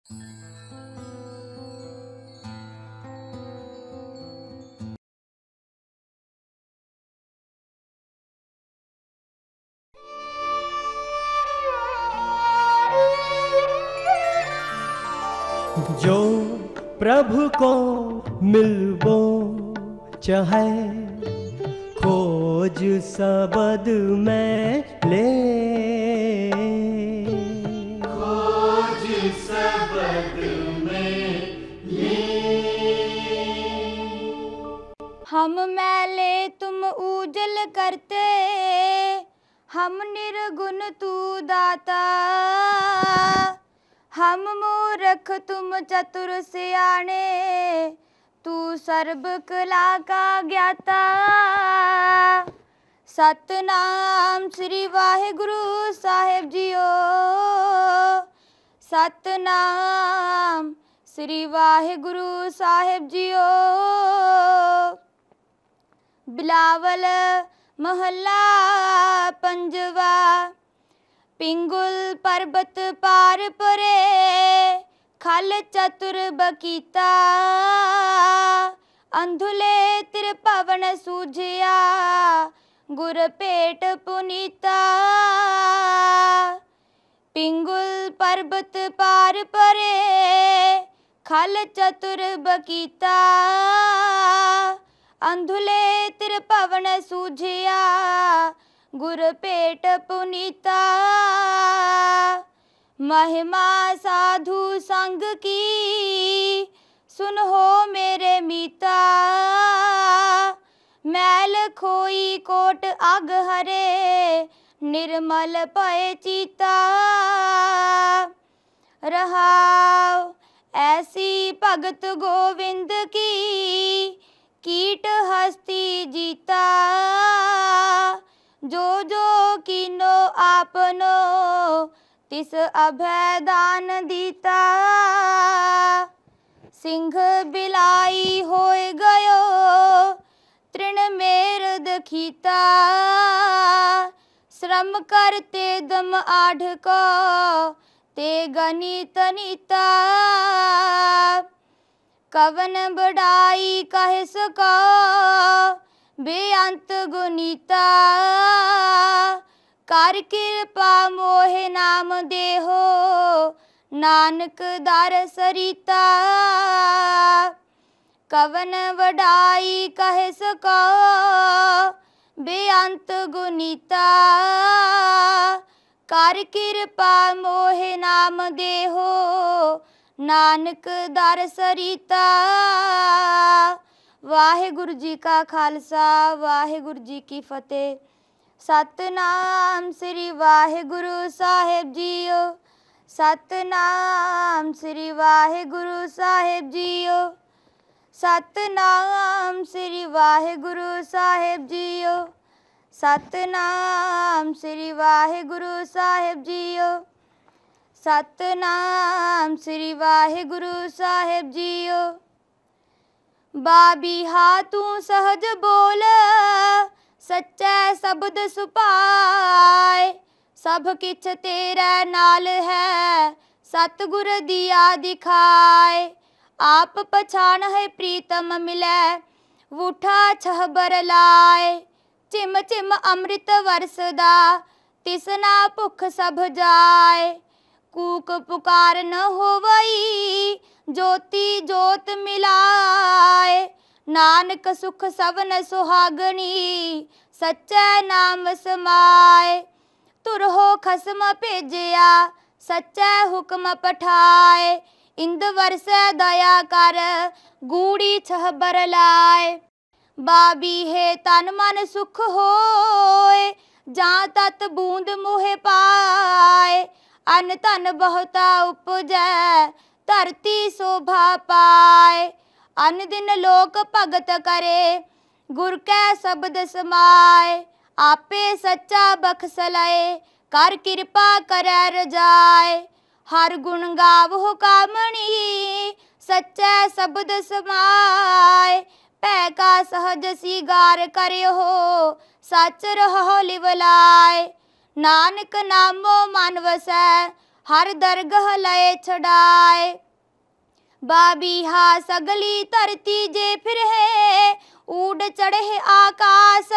जो प्रभु को मिलबो चाहे, खोज सबद में ले, खोज सबद में ले। हम मैले तुम उजल करते, हम निर्गुण तू दाता। हम मूर्ख तुम चतुर सियाने, तू सर्व कला का ज्ञाता। सतनाम श्री वाहिगुरु साहेब जियो, सतनाम श्री वाहिगुरु साहेब जियो। बिलावल महला पंजवा। पिंगुल पर्वत पार परे, खल चतुर बकीता। अंधुले तिर पवन सूझिया, गुर पेट पुनीता। पिंगुल पर्वत पार परे, खल चतुर बकीता। अंधुले तिर पवन सूझिया, गुर पेट पुनीता। महिमा साधु संग की, सुन हो मेरे मीता। मैल खोई कोट आग हरे, निर्मल पय चीता। रहाव ऐसी भगत गोविंद की, कीट हस्ती जीता। जो जो कीनो आपनो, तिस अभय दान दीता। सिंह बिलाई होय गयो, तृण मेर दखीता। श्रम करते दम आढ़ को, ते गणित नीता। कवन बढ़ाई कह सको, बेअंत गुनीता। कर कृपा मोहे नाम देहो, नानक दार सरिता। कवन बढ़ाई कह सको, बेअंत गुनीता। कर कृपा मोहे नाम देहो, नानक दर सरिता। वाहिगुरु जी का खालसा, वाहिगुरु जी की फतेह। सतनाम श्री वाहिगुरु साहेब जियो, सतनाम श्री वाहिगुरु साहेब जियो, सतनाम श्री वाहिगुरु साहेब जियो, सतनाम श्री वाहिगुरु साहेब जियो, सतनाम श्री वाहिगुरु साहेब जियो। बाबी हाथू सहज बोल, सच्चा शब्द सुपाए। सब किछ तेरा नाल है, सतगुर दिया दिखाए। आप पछाण है प्रीतम मिले, वूठा छह बर लाए। चिम चिम अमृत वरसदा, तिसना भुख सब जाए। कूक पुकार न होवई, ज्योति जोत मिलाए। नानक सुख सबन सुहागनी, सच्चा नाम समाए। तुर हो खसम भेजिया, सच्चा हुक्म पठाए। इंद वर्षै दया कर, गूढ़ी छह बर लाए। बाबी है तन मन सुख होए, जहाँ तत बूंद मोहे पाए। अन धन बहुता उपजै, धरती शोभा पाए। अन दिन लोक भगत करे, गुर कै शब्द समाए। आपे सच्चा बख्श लए, कर कृपा करै रजाए। हर गुण गावो कामणी, सच्चा शब्द समाए। पै का सहज सिगार करियो, सच रहो लिवलाए। नानक नामो मन वसै, हर दरगह लय छड़ाए। बाबीहा सगली धरती जे फिर है, ऊड चढ़े आकाश।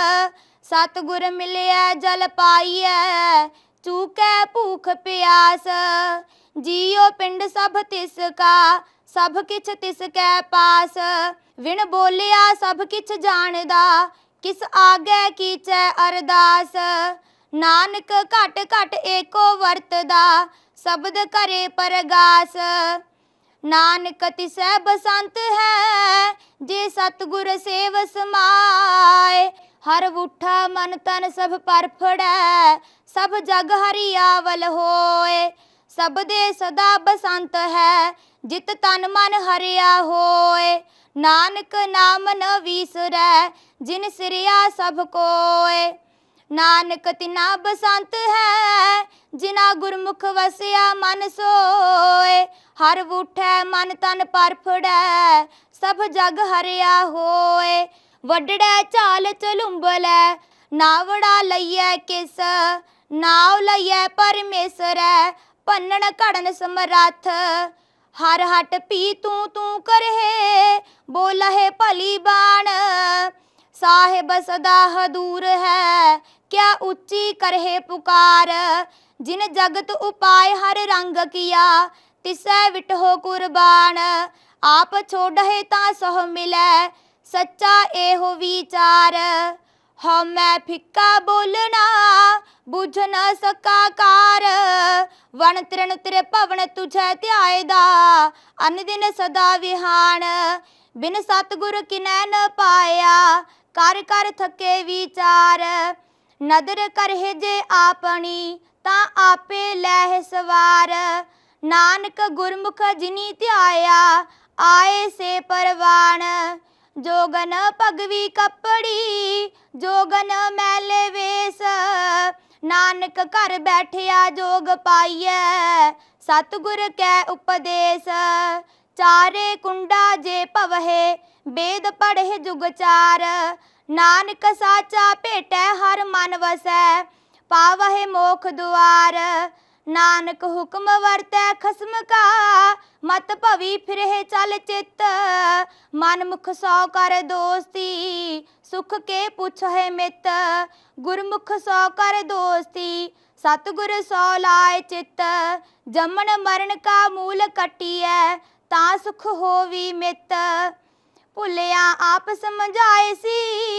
सतगुर मिलिया जल पाइए, चूकै भूख प्यास। जियो पिंड सब तिसका, सब किछ तिसकै पास। विण बोलिया सब किछ जानदा, किस आगे कीचै अरदास। नानक घट घट एको वरतदा, शब्द करे परगास। नानक तिसै बसंत है, जे सतगुर सेव समाए। हर उठा मन तन सब पर फड़ै, सब जग हरियावल होए। सब दे सदा बसंत है, जित तन मन हरिया होए। नानक नाम न विसरै, जिन सिरिया सब कोय। नानक तिना बसंत है, जिना गुरमुख वसिया मन सोए। हर उठै मन तन पर फड़ै, सब जग हरिया होए। वडड़ै चाल चलुंबलै, नावड़ा लइयै किस। नाव लइयै परमेसरै, भन्नण घड़न समरथ। हर हट पी तू तू करहे, बोलहे भली बाण। साहिब सदा हदूर है, क्या ऊंची करहे पुकार। जिन जगत उपाय हर रंग किया, तिसै विटहो कुर्बान। आप छोड़हे ता सह मिलै, सच्चा एहो विचार। हाँ मैं फिक्का बोलना, बुझ न सका कार। वन तृण तिर भवन तुझै ध्यायदा, अन दिन सदा विहान। बिन सतगुर किनै न पाया, कर कर थके विचार। नदर करहे जे आपनी, ता आपे लैह सवार। नानक गुरमुख जिनी ध्याया, आए से परवान। जोगन भगवी कपड़ी, जोगन मैले वेश। नानक घर बैठिया जोग पाइयै, सतगुर कै उपदेश। चारे कुंडा जे पवहे, वेद पढ़े जुग चार। नानक साचा भेटै हर मन वसै, पावहे मोख दुआर। नानक हुक्म वरतै खसम का, मत भवी फिरहे चल चित। मन मुख सौ कर दोस्ती, सुख के पुछहे मित। गुरमुख सौ कर दोस्ती, सतगुर सौ लाए चित। जमन मरण का मूल कटिए, ता सुख होवी मित। भुलिया आप समझाए सी,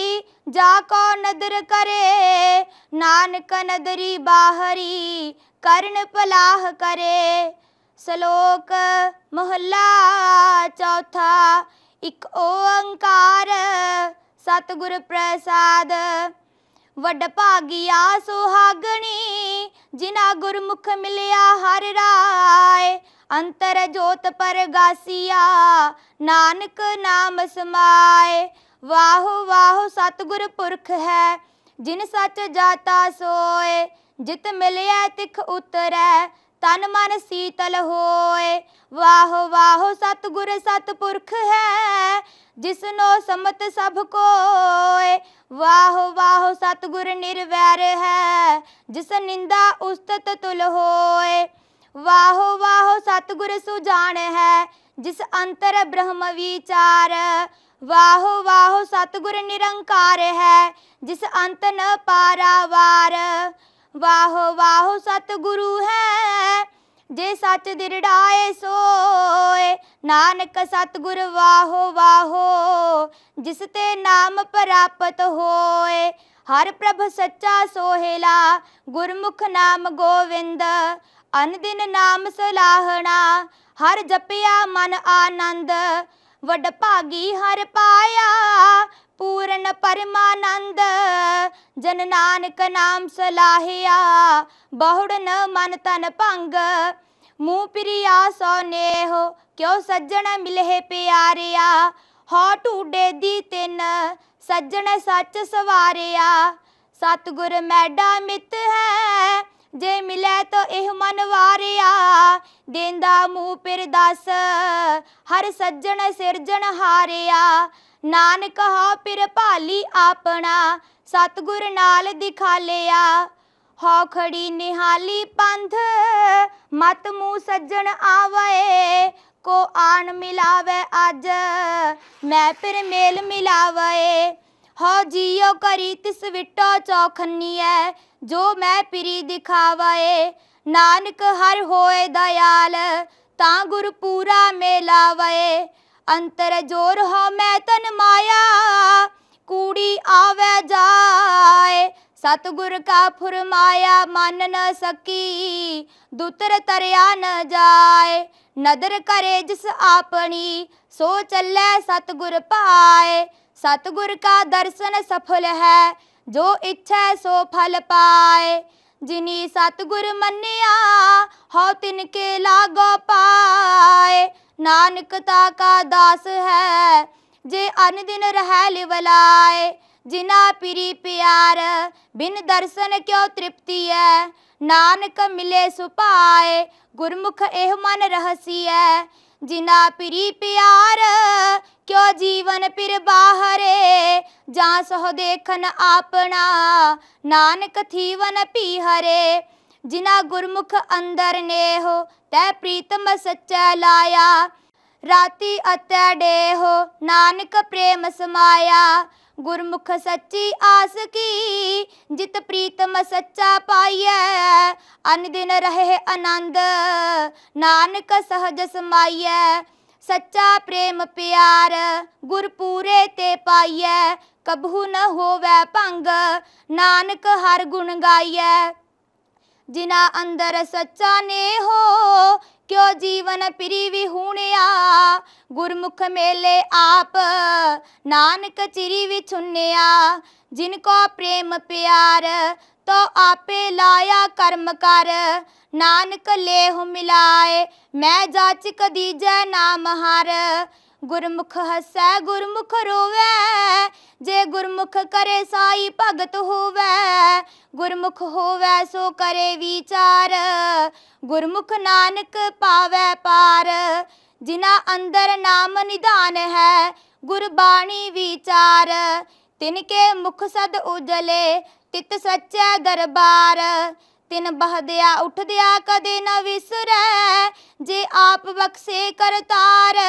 जाको नदर करे। नानक नदरी बाहरी, करन पलाह करे। श्लोक महला चौथा। इक ओंकार, सतगुर प्रसाद। वड भागिया सुहागणी, जिना गुरमुख मिलिया हर राय। अंतर जोत परगासिया, नानक नाम समाए। वाहो वाहो सतगुर पुरख है, जिन सच जाता सोए। जित मिलिया तिख उतरै, तन मन शीतल होए। वाहो वाहो सतगुर सतपुरख है, जिसनो समत सब कोय। वाहो वाहो सतगुर निर्वैर है, जिस निंदा उस्तत तुल होए। वाहो वाहो सतगुर सुजान है, जिस अंतर ब्रह्म विचार। वाहो वाहो सतगुर निरंकार है, जिस अंत न पारावार। वाहो वाहो सतगुरु है, जे सच दृढ़ाए सोए। नानक सतगुर वाहो वाहो, जिस ते नाम प्राप्त होए। हर प्रभ सच्चा सोहेला, गुरमुख नाम गोविंद। अन दिन नाम सलाहना, हर जपिया मन आनंद। वड भागी हर पाया, पूर्ण परमानंद। जन नानक नाम सलाहिया, बहुड़ न मन तन भंग। मुँह प्रिया सो नेहो, क्यों सज्जन मिलहे प्यारिया। हो ढूडे दी तिन, सज्जन सच सवारिया। सतगुर मैडा मित है, जे मिले तो एह मन वारिया। देंदा मुँह पिर दस, हर सज्जन सिरजन हारिया। नानक हो पिर भाली आपना, सतगुर नाल दिखा लिया। हो खड़ी निहाली पंथ मत मुँह सज्जन आवे को आन मिलावे अज मैं फिर मेल मिलावे हो जियो करी तिस विटो चौखनी है जो मैं पिरी दिखावे नानक हर होए दयाल ता गुर पूरा मेलावे अंतर जोर हो मैं तन माया कूड़ी आवे जाए सतगुर का फुरमाया मान न सकी दूतर तरया न जाए नदर करे जिस आपनी सो चले सतगुर पाए सतगुर का दर्शन सफल है जो इच्छा सो फल पाए जिनी सतगुर मन्निया हो तिनके लागो पाए नानकता का दास है जे अन दिन रह लिवलाए जिना पिरी प्यार बिन दर्शन क्यों तृप्ति है नानक मिले सुपाए गुरमुख एह मन रहसी है जिना पिरी प्यार क्यों जीवन पिर बाहरे जहाँ सहो देखन आपना नानक थीवन पीहरे जिना गुरमुख अंदर ने हो तै प्रीतम सच्चा लाया राती अतै डेहो नानक प्रेम समाया गुरमुख सच्ची आस की जित प्रीतम सच्चा पाइयै अन दिन रहे आनंद नानक सहज समाइयै सच्चा प्रेम प्यार गुर पूरे ते पाइयै कबहू न होवै भंग नानक हर गुण गाइयै जिना अंदर सच्चा ने हो क्यों जीवन पिरी विहूणिया गुरमुख मेले आप नानक चिरी विछुनिया जिनको प्रेम प्यार तो आपे लाया कर्म कर नानक लेहु मिलाए मैं जाचिक दीजै नाम हर गुरमुख हसै गुरमुख रोवै जे गुरमुख करे साई भगत होवै गुरमुख होवै सो करे विचार गुरमुख नानक पावै पार जिना अंदर नाम निधान है गुरबाणी विचार तिनके मुख सद उजले तित सच्चै दरबार तिन बहदिया उठदिया कदे न विसरै जे आप बख्शे करतार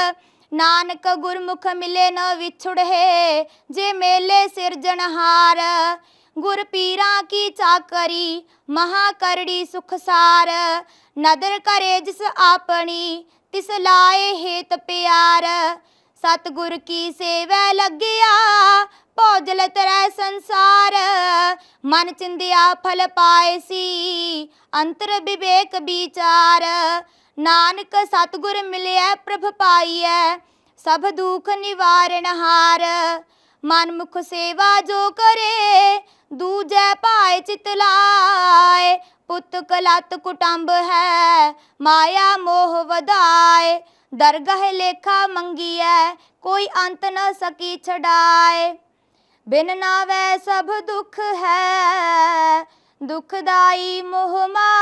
नानक गुरमुख मिले न विछुड़े जे मेले सिरजनहार गुर पीरा की चाकरी महाकरड़ी सुखसार नदर करे जिस आपनी तिस लाए हेत प्यार सतगुर की सेवा लगिया भोजल तरह संसार मन चिंदिया फल पाए सी अंतर विवेक विचार नानक सतगुर मिलिया प्रभ पाइयै सब दुख निवारण हार मनमुख सेवा जो करे दूजै पाए चित लाए पुत कलत कुटुंब है माया मोह वधाए दरगाह लेखा मंगियै कोई अंत न सकी छड़ाए बिन नावै सब दुख है दुखदाई मोह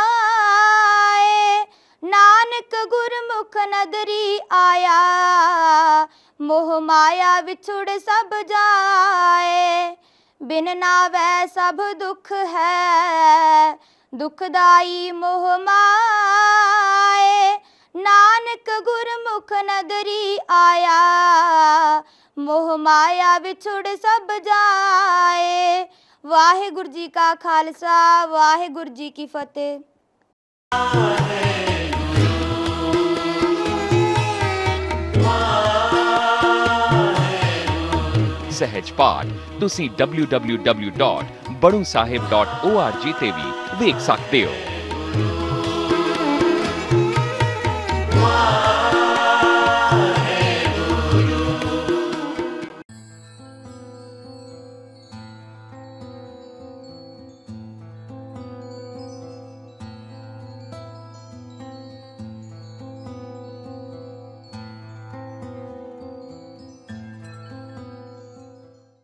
माए नानक गुरमुख नगरी आया मोह माया विछुड़ सब जाए बिन नावै सब दुख है दुखदाई मोह माए नानक गुरमुख नगरी आया मोह माया विछुड़ सब जाए वाहिगुरु जी का खालसा वाहिगुरु जी की फतेह। सहज पाठ तुसी www.badusahib.org ਤੇ ਵੀ ਵੇਖ ਸਕਦੇ ਹੋ।